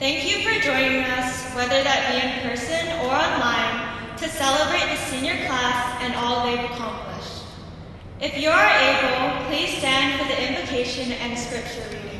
Thank you for joining us, whether that be in person or online, to celebrate the senior class and all they've accomplished. If you are able, please stand for the invocation and scripture reading.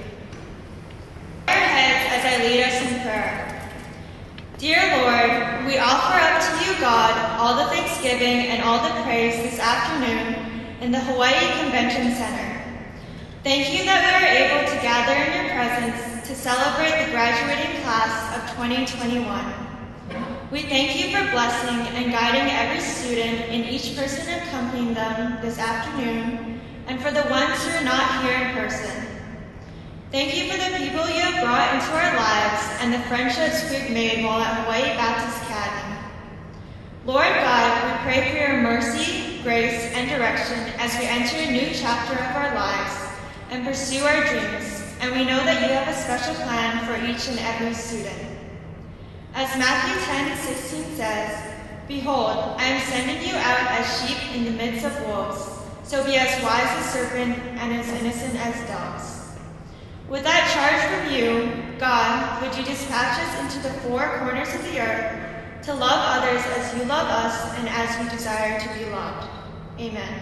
Bow your heads as I lead us in prayer. Dear Lord, we offer up to you, God, all the thanksgiving and all the praise this afternoon in the Hawaii Convention Center. Thank you that we are able to gather in your presence to celebrate the graduating class of 2021. We thank you for blessing and guiding every student and each person accompanying them this afternoon, and for the ones who are not here in person. Thank you for the people you have brought into our lives and the friendships we've made while at Hawaii Baptist Academy. Lord God, we pray for your mercy, grace, and direction as we enter a new chapter of our lives and pursue our dreams, and we know that you have a special plan for each and every student. As Matthew 10:16 says, "Behold, I am sending you out as sheep in the midst of wolves, so be as wise as serpents and as innocent as doves." With that charge from you, God, would you dispatch us into the four corners of the earth to love others as you love us and as we desire to be loved. Amen.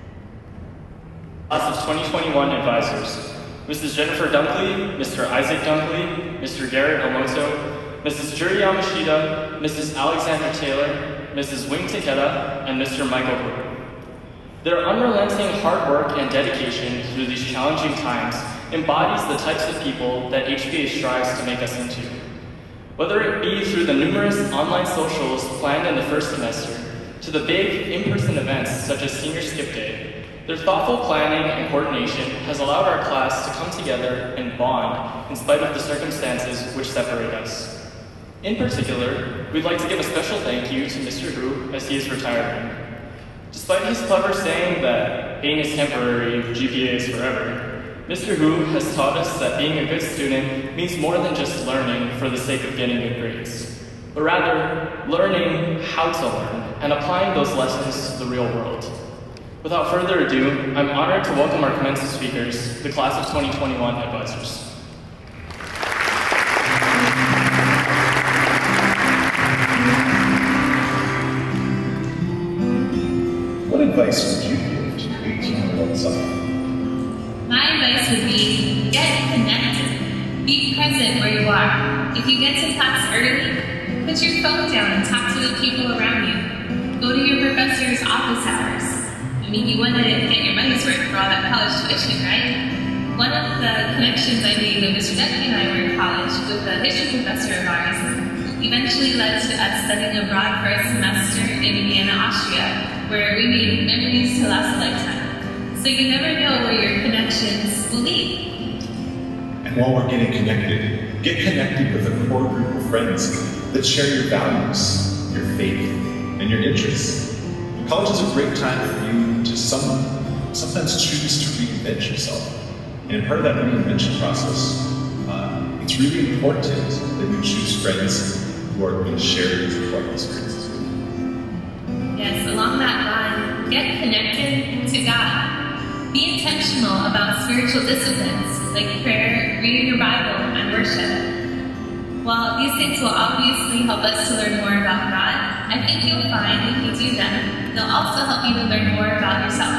Class of 2021 advisors, Mrs. Jennifer Dunkley, Mr. Isaac Dunkley, Mr. Garrett Alonso, Mrs. Juri Yamashita, Mrs. Alexandra Taylor, Mrs. Wing Takeda, and Mr. Michael Hu. Their unrelenting hard work and dedication through these challenging times embodies the types of people that HBA strives to make us into. Whether it be through the numerous online socials planned in the first semester, to the big in-person events such as Senior Skip Day, their thoughtful planning and coordination has allowed our class to come together and bond in spite of the circumstances which separate us. In particular, we'd like to give a special thank you to Mr. Hu as he is retiring. Despite his clever saying that pain is temporary, GPA is forever, Mr. Hu has taught us that being a good student means more than just learning for the sake of getting good grades, but rather learning how to learn and applying those lessons to the real world. Without further ado, I'm honored to welcome our commencement speakers, the class of 2021 advisors. What advice would you give to 18-year-old Summer? My advice would be, get connected. Be present where you are. If you get to class early, put your phone down and talk to the people around you. Go to your professor's office hours. I mean, you want to get your money's worth for all that college tuition, right? One of the connections I made when Mr. Dunkley and I were in college with a history professor of ours eventually led to us studying abroad for a semester in Vienna, Austria, where we made memories to last a lifetime. So you never know where your connections will lead. And while we're getting connected, get connected with a core group of friends that share your values, your faith, and your interests. College is a great time for you to sometimes choose to reinvent yourself. And part of that reinvention process, it's really important that you choose friends who are going to share these important experiences with you. Yes, along that line, get connected to God. Be intentional about spiritual disciplines like prayer, reading your Bible, and worship. While these things will obviously help us to learn more about God, I think you'll find if you do them, they'll also help you to learn more about yourself.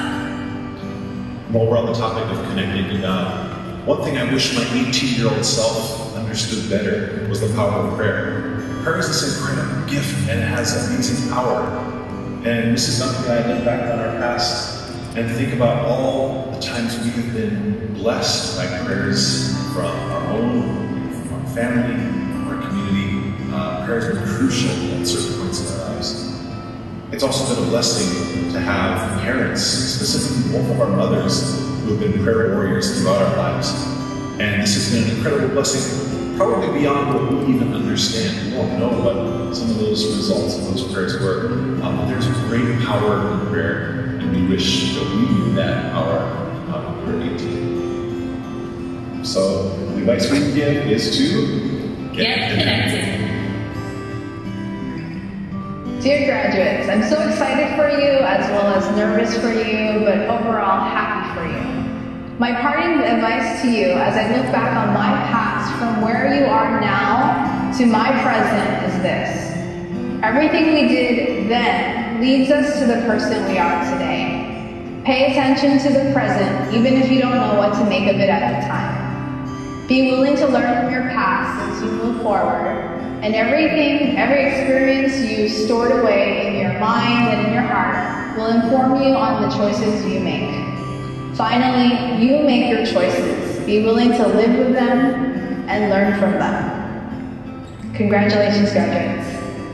While we're on the topic of connecting to God, one thing I wish my 18-year-old self understood better was the power of prayer. Prayer is this incredible gift and it has amazing power. And Mrs. Dunkley and I look back on our past and think about all the times we have been blessed by prayers from our own, from our family, from our community. Prayer has been crucial at certain points in our lives. It's also been a blessing to have parents, specifically both of our mothers, who have been prayer warriors throughout our lives. And this has been an incredible blessing, probably beyond what we even understand. We won't know what some of those results of those prayers were, but there's great power in prayer. And we wish that we knew that power when we were 18. So the advice we give is to get connected. Dear graduates, I'm so excited for you as well as nervous for you, but overall happy for you. My parting advice to you as I look back on my past from where you are now to my present is this. Everything we did then leads us to the person we are today. Pay attention to the present, even if you don't know what to make of it at the time. Be willing to learn from your past as you move forward, and every experience you stored away in your mind and in your heart will inform you on the choices you make. Finally, you make your choices. Be willing to live with them and learn from them. Congratulations, graduates.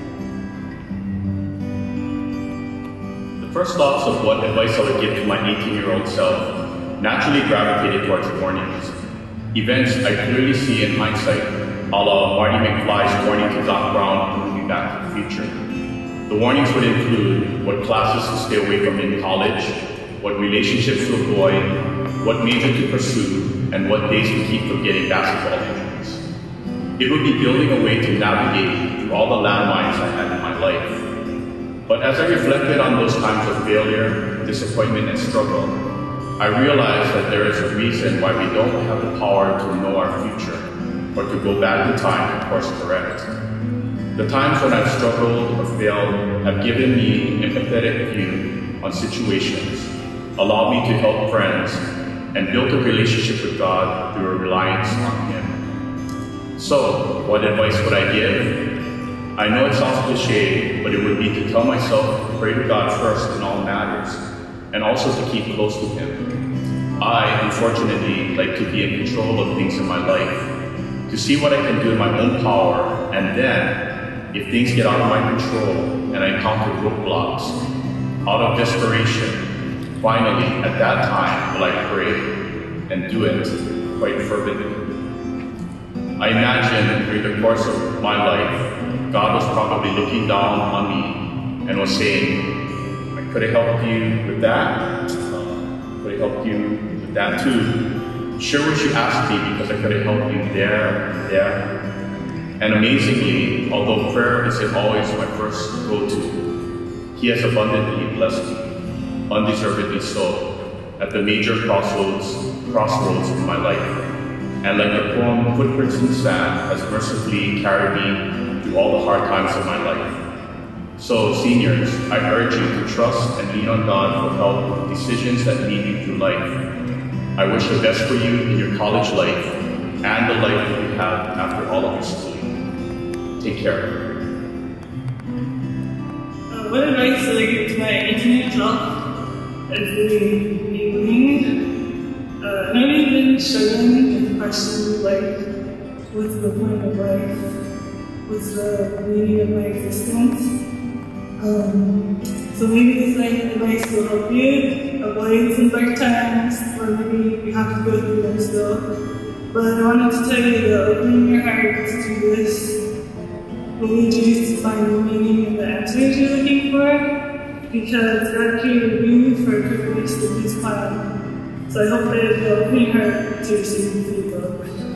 The first thoughts of what advice I would give to my 18-year-old self naturally gravitated towards warnings. Events I clearly see in hindsight, a la Marty McFly's warning to Doc Brown in the movie Back to the Future. The warnings would include what classes to stay away from in college, what relationships to avoid, what major to pursue, and what days to keep from getting basketball injuries. It would be building a way to navigate through all the landmines I had in my life. But as I reflected on those times of failure, disappointment, and struggle, I realized that there is a reason why we don't have the power to know our future, or to go back in time to course correct. The times when I've struggled or failed have given me an empathetic view on situations, allowed me to help friends, and built a relationship with God through a reliance on Him. So, what advice would I give? I know it sounds cliche, but it would be to tell myself to pray to God first in all matters, and also to keep close to Him. I, unfortunately, like to be in control of things in my life, to see what I can do in my own power, and then, if things get out of my control and I encounter roadblocks, out of desperation, finally, at that time, will I pray and do it quite fervently. I imagine during the course of my life, God was probably looking down on me and was saying, I could have helped you with that, could have helped you with that too. Share what you asked me because I could have helped you there. And amazingly, although prayer isn't always my first go-to, He has abundantly blessed me, undeservedly so, at the major crossroads in my life. And like the poem Footprints in the Sand has mercifully carried me through all the hard times of my life. So seniors, I urge you to trust and lean on God for help with decisions that lead you through life. I wish the best for you in your college life and the life that you have after all of your schooling. Take care. What advice would I give to my 18-year-old self? It's really enabling. I know you've been struggling with questions like, what's the point of life? What's the meaning of my existence? So maybe this advice will help you avoid some dark times, or maybe you have to go through them still. But I wanted to tell you to open your heart to do this. Will lead you to find the meaning and the answers you're looking for, because God created you for a purpose that He's planned. So I hope that you'll open your heart to receive the book.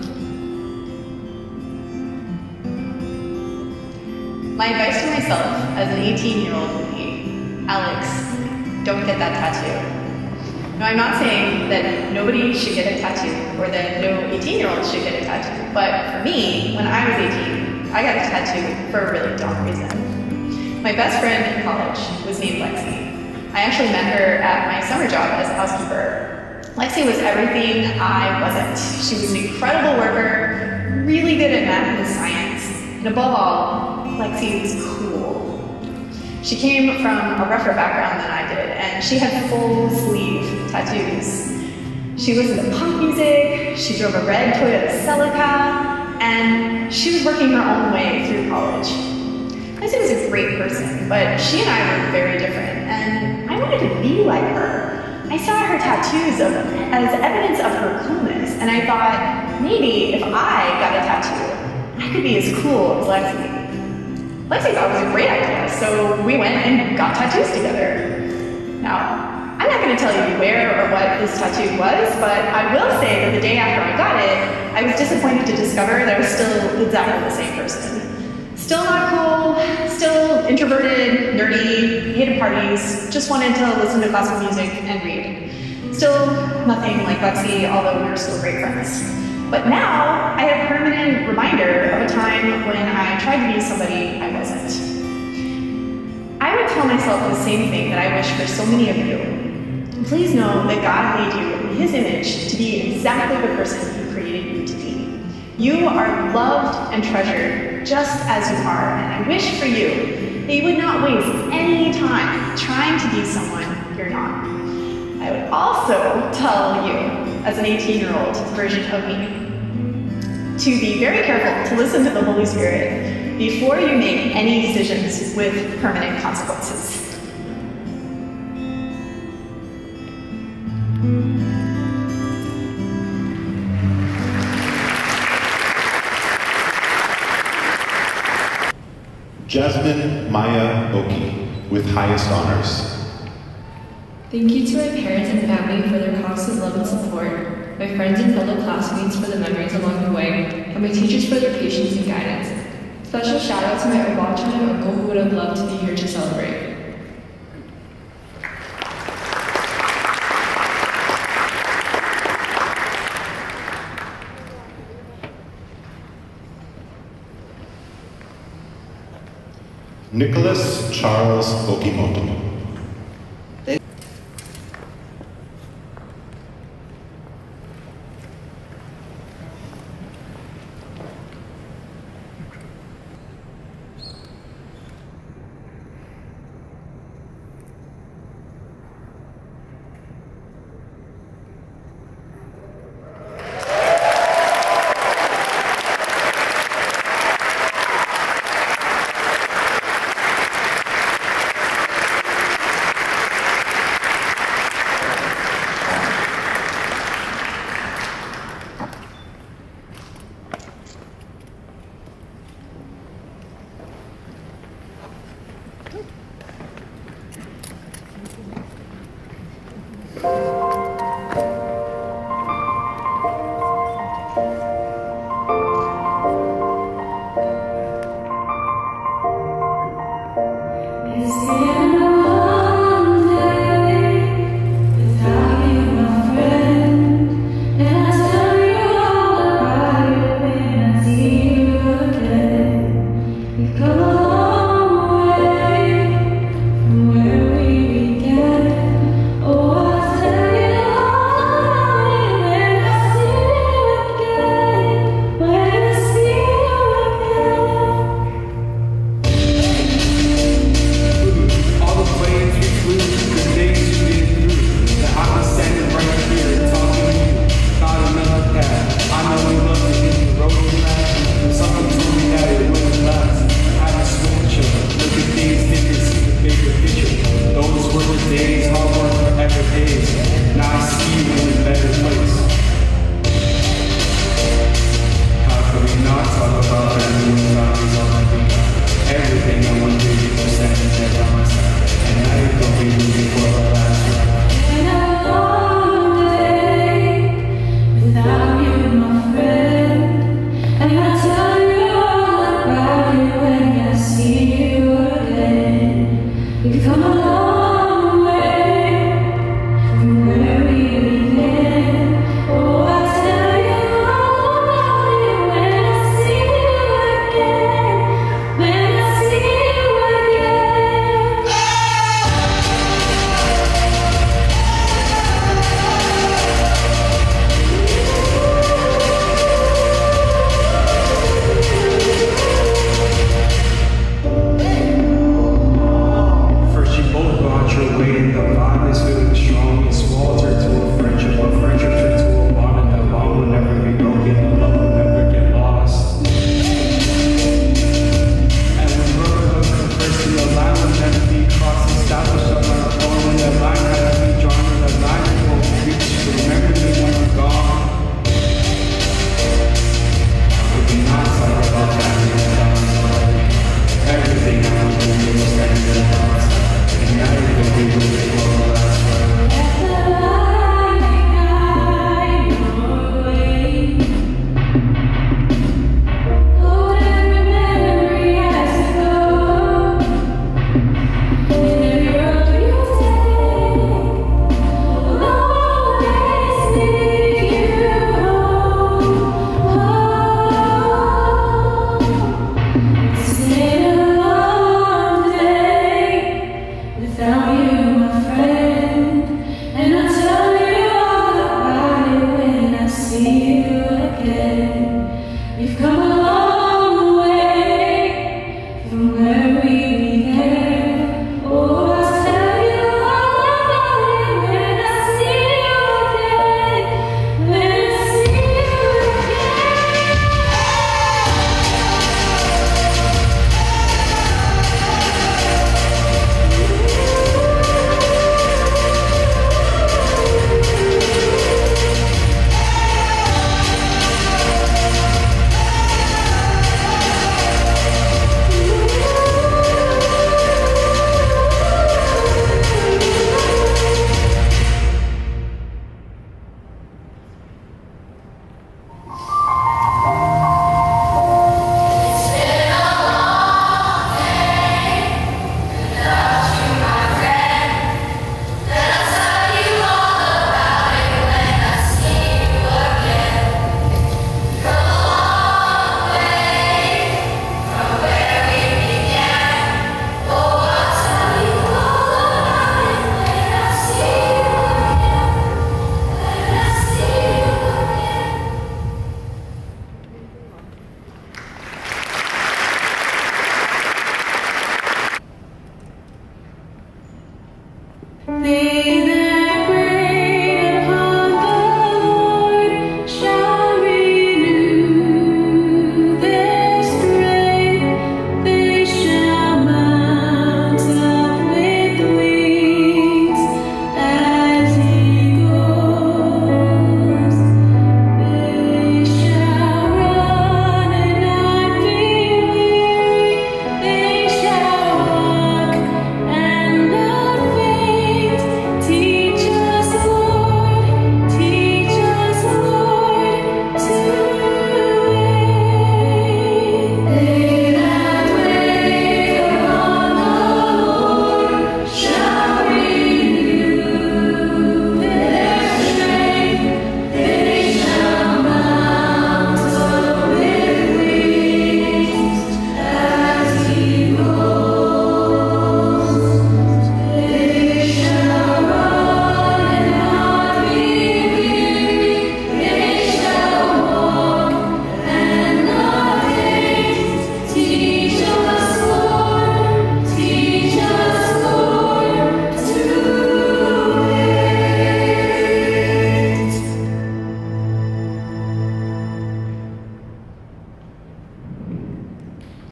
My advice to myself as an 18-year-old would be, Alex, don't get that tattoo. No, I'm not saying that nobody should get a tattoo or that no 18-year-old should get a tattoo, but for me, when I was 18, I got a tattoo for a really dumb reason. My best friend in college was named Lexi. I actually met her at my summer job as a housekeeper. Lexi was everything I wasn't. She was an incredible worker, really good at math and science, and above all, Lexi was cool. She came from a rougher background than I did, and she had full sleeve tattoos. She listened to punk music, she drove a red Toyota Celica, and she was working her own way through college. Lexi was a great person, but she and I were very different, and I wanted to be like her. I saw her tattoos as evidence of her coolness, and I thought, maybe if I got a tattoo, I could be as cool as Lexi. Lexi thought it was a great idea, so we went and got tattoos together. Now, I'm not going to tell you where or what this tattoo was, but I will say that the day after I got it, I was disappointed to discover that I was still exactly the same person. Still not cool, still introverted, nerdy, hated parties, just wanted to listen to classical music and read. Still nothing like Lexi, although we were still great friends. But now, I have a permanent reminder of a time when I tried to be somebody I wasn't. I would tell myself the same thing that I wish for so many of you. Please know that God made you in His image to be exactly the person He created you to be. You are loved and treasured just as you are, and I wish for you that you would not waste any time trying to be someone you're not. I would also tell you, as an 18-year-old version of me, to be very careful to listen to the Holy Spirit before you make any decisions with permanent consequences. Jasmine Maya Oki, with highest honors. Thank you to my parents and family for their constant love and support, my friends and fellow classmates for the memories along the way, and my teachers for their patience and guidance. Special shout out to my Obachman and uncle who would have loved to be here to celebrate. Nicholas Charles Okimoto.